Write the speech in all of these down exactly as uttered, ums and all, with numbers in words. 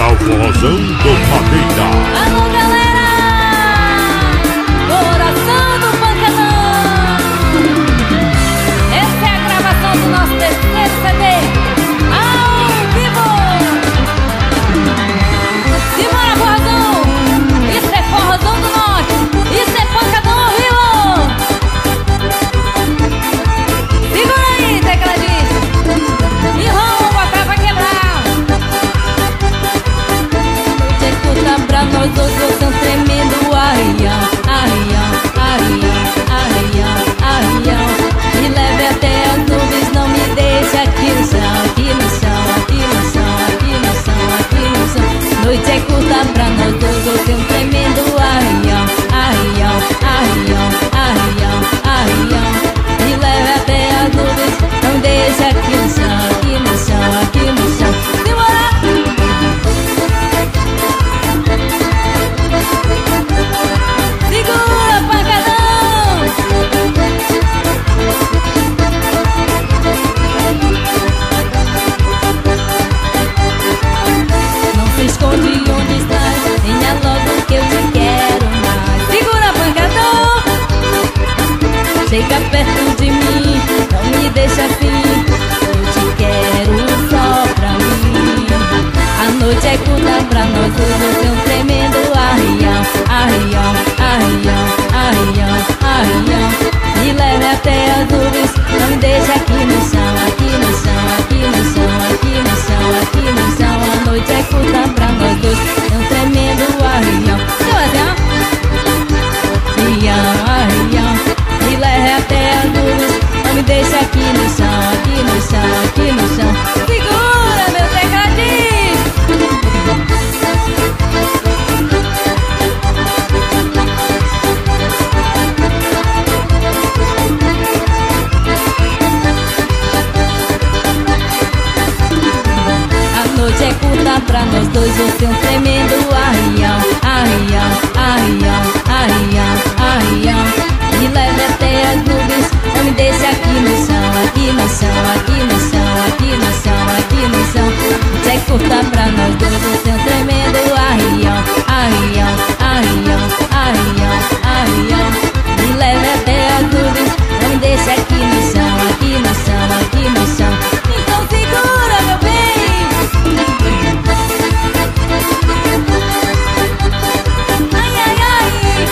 Portal Forrozão do Madeira. Alô, galera! Coração do Pancadão! Essa é a gravação do nosso terceiro C D ao vivo! Simbora, Forrozão! Isso é Forrozão do Norte! Isso é Pancadão ao vivo! Segura aí, tecladista! E vamos botar pra quebrar! Noite é curta pra nós dois, você é um tremendo arreião, arreião, arreião, arreião, arreião. Me leve até as nuvens, não me deixe aqui no chão, aqui no chão, aqui no chão, aqui no chão, aqui no chão. Noite é curta pra nós dois, você é um tremendo arreião, arreião, arreião, arreião, arreião. Me leve até as nuvens, não deixe aqui no chão, aqui no chão, aqui no chão. Simbora! Segura, Pancadão! Não se esconde onde estás, venha logo que eu te quero mais. Segura, Pancadão! Chega perto de mim, não me deixa assim. Eu te quero só pra mim. A noite é curta pra nós dois, você é um tremendo arreião, arreião, arreião, arreião, arreião. Me leve até as nuvens, não me deixe aqui no chão, aqui no chão, aqui no chão, aqui no chão, aqui no chão. A noite é curta pra nós dois, é um tremendo arreião. Então assim, ó. Arreião, arreião. Me leve até as nuvens, não me deixe aqui no chão, aqui no chão, aqui no chão. Segura, meu tecladinho! A noite é curta pra nós dois, você é um tremendo arreião, arreião, arreião, arreião, arreião. Me leve até as nuvens, não me deixe aqui no chão, aqui no chão, aqui no chão, aqui no chão, aqui no chão. A noite é curta pra nós dois, você é um tremendo arreião, arreião, arreião, arreião, arreião. Me leve até as nuvens, não me deixe aqui no chão, aqui no chão, aqui no chão. Então segura, meu bem! Ai, ai, ai!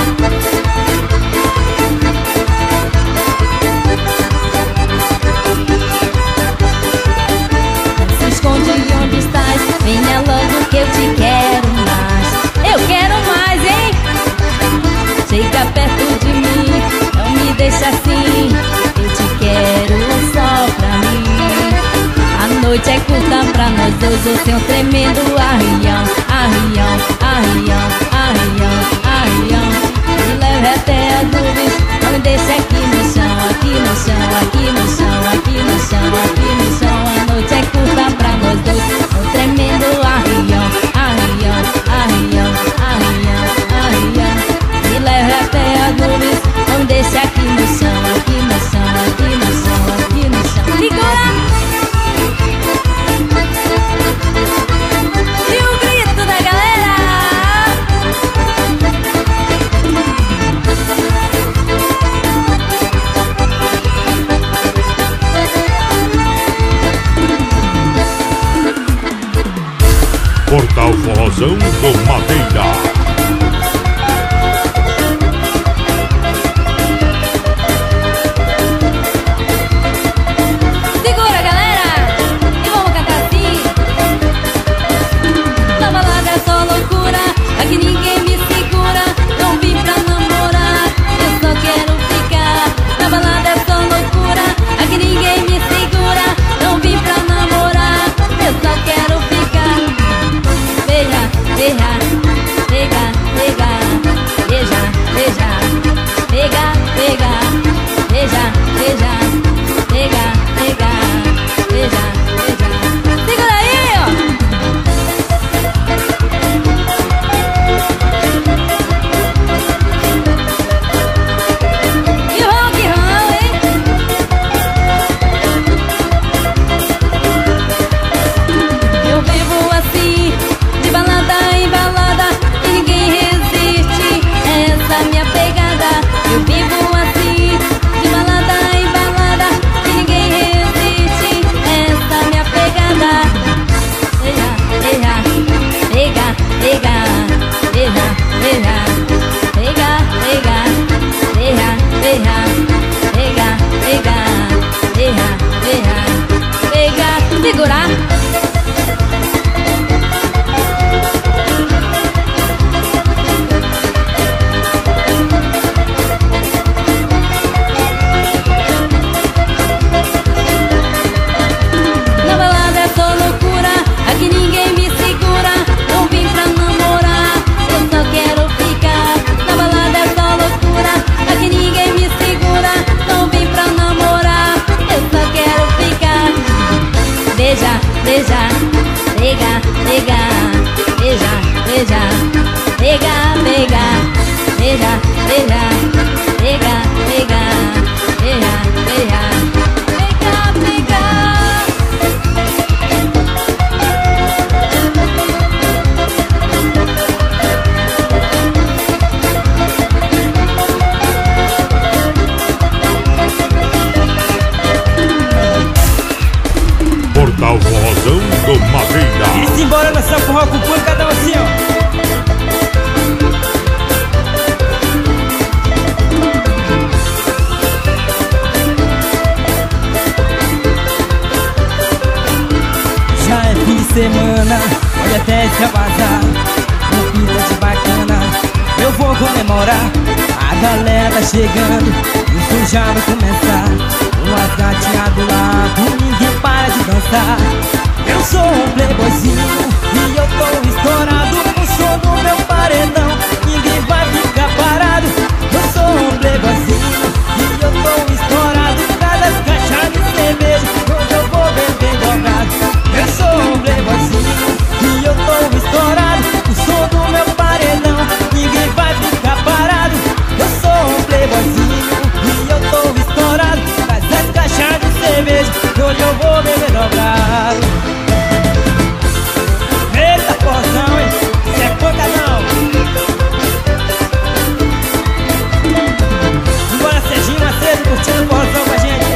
Não se esconde onde estás, venha logo que eu te quero mais. Eu quero mais, hein? Chega perto de mim, não me deixa assim. Eu te quero só pra mim. A noite é curta pra nós dois, você é um tremendo arreião, arreião, arreião, arreião, arreião. Me leve até as nuvens, não me deixe aqui no chão, aqui no chão, aqui no chão, aqui no chão, aqui no chão. A noite é curta pra nós dois, é um tremendo arreião, arreião, arreião, arreião, arreião. Me leve até as nuvens, não me deixe aqui no chão, aqui no chão, aqui no chão, aqui no chão. Segura! E o grito da galera! Portal Forrozão do Madeira. Segura, galera! E vamos cantar assim. Na balada é só loucura, aqui ninguém me segura. Não vim pra namorar, eu só quero ficar. Na balada é só loucura, aqui ninguém me segura. Não vim pra namorar, eu só quero ficar. Beija, beija, beija. semana, pode até extravasar. Um pinta de bacana, eu vou comemorar. A galera tá chegando, isso já vai começar. Umas gatinhas do lado, ninguém para de dançar. Eu sou um playboyzinho e eu tô estourado com o som do meu paredão. Ninguém vai ficar parado. Eu sou um playboyzinho e eu tô estourado com as caixas de cerveja. Hoje eu vou beber dobrado. Eu sou um playboyzinho e eu tô estourado com o som do meu paredão. Ninguém vai ficar parado. Eu sou um playboyzinho e eu tô estourado com as caixas de cerveja. Hoje eu vou beber dobrado. Eita porção, hein? Cê é pancadão. Bora Serginho Macedo curtindo porção com a gente.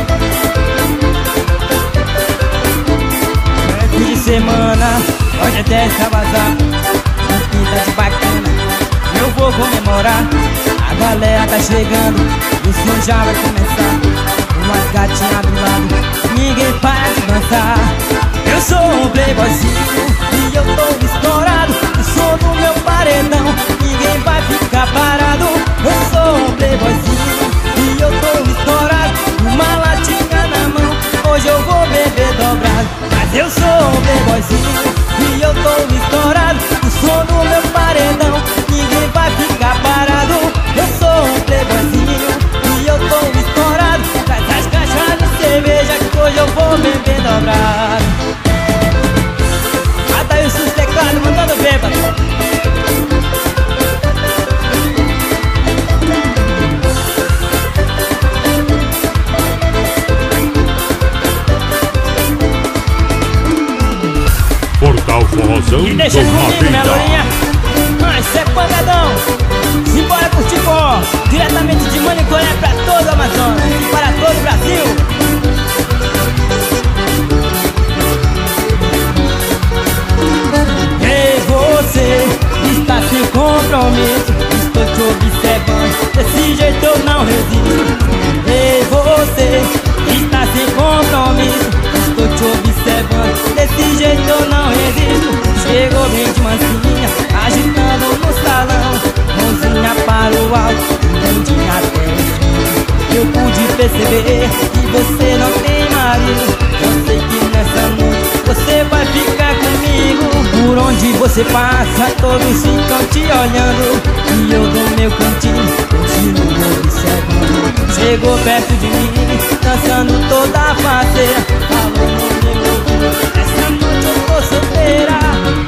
É fim de semana, pode até extravasar. Um pinta de bacana, eu vou comemorar. A galera tá chegando, o som já vai começar. Umas gatinhas do lado, ninguém para de dançar. Eu sou um playboyzinho e eu tô estourado, o som do meu paredão. Ninguém vai ficar parado. Eu sou um playboyzinho e eu tô estourado, uma latinha na mão. Hoje eu vou beber dobrado. Mas eu sou um playboyzinho e eu tô estourado, o som do meu paredão. Ninguém vai ficar parado. Eu sou um playboyzinho e eu tô estourado, traz as caixas de cerveja que hoje eu vou beber dobrado. Adailson os teclados mandando ver, patrão. Portal Forrozão E deixa do comigo, minha Madeira. lourinha. Mas cê é pancadão. Simbora curtir forró, diretamente de Manicoré pra todo o Amazonas e para todo o Brasil. Ei, você está sem compromisso, estou te observando, desse jeito eu não resisto. Ei, você está sem compromisso, estou te observando, desse jeito eu não resisto. Chegou bem de mansinha, agitando no salão, mãozinha para o alto, bundinha até o chão. Eu pude perceber que você não tem marido. Eu sei que nessa noite você vai ficar comigo. Por onde você passa, todos ficam te olhando, e eu do meu cantinho continuo observando. Chegou perto de mim, dançando toda a faceira, falou no meu ouvido: essa noite eu tô solteira.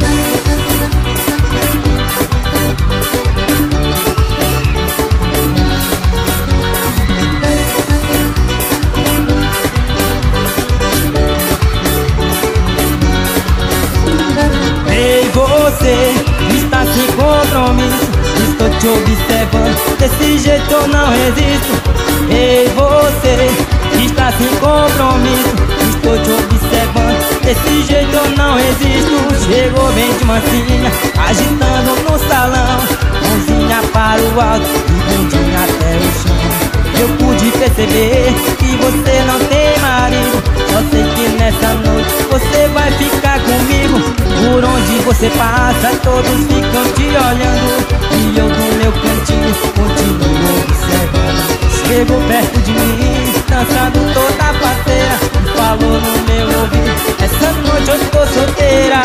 Ei, você está sem compromisso, estou te observando, desse jeito eu não resisto. Ei, você está sem compromisso, estou te observando, desse jeito eu não resisto. Chegou bem de mansinha, agitando no salão, mãozinha para o alto e bundinha até o chão. Eu pude perceber que você não tem marido. Só sei que nessa noite você vai ficar comigo. Por onde você passa, todos ficam te olhando, e eu do meu cantinho continuo observando. Chegou perto de mim, dançando toda a parceira, e falou no meu ouvido: essa noite eu tô solteira.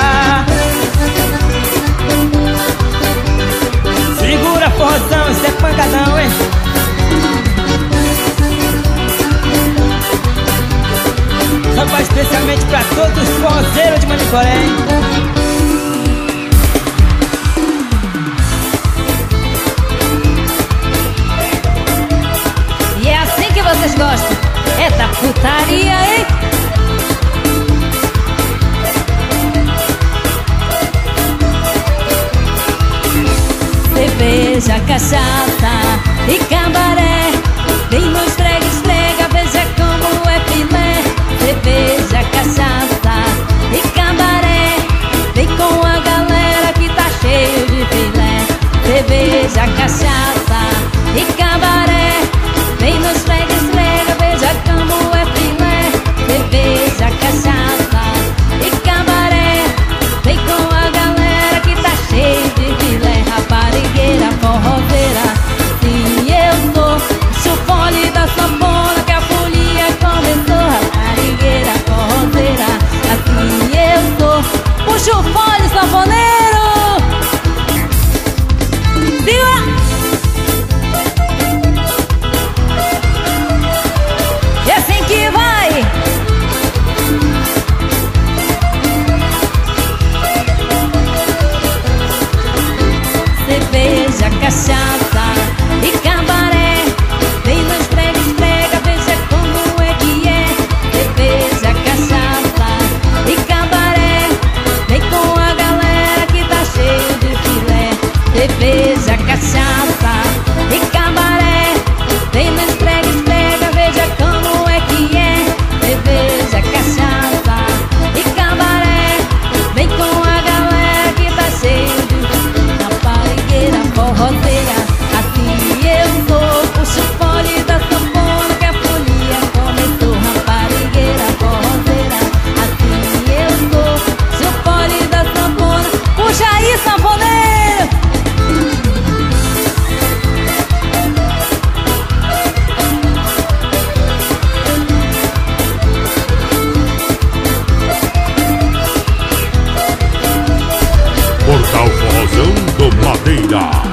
Segura a forrozão, isso é pancadão, hein? Só vai especialmente pra todos os forrozeiros de Manicoré, hein? E é assim que vocês gostam, é da putaria, hein? Cerveja, cachaça e cabaré, vem no esfrega, esfrega, veja como é filé. Cerveja, cachaça e cabaré, vem com a galera que tá cheio de filé. Cerveja, cachaça e cabaré, vem no esfrega, esfrega, veja como é filé. Cerveja, cachaça e cabaré, vem com sanfoneiro. Viva! E assim que vai. Cerveja, cachaça e cabaré, vem no esprega, esprega, veja como é que é. Cerveja, cachaça e cabaré, vem com a galera que tá cheio de filé. Cerveja, cachaça e cabaré, vem no esprega, esprega, veja como é que é. Cerveja, cachaça e cabaré, vem com a galera que tá cheio de raparigueira, forrozeira, assim eu sou. Puxa o fole da sanfona que a folia começou. Raparigueira, forrozeira, assim eu sou. Puxa o fole da sanfona, puxa aí, sanfoneiro. Portal Forrozão do Madeira.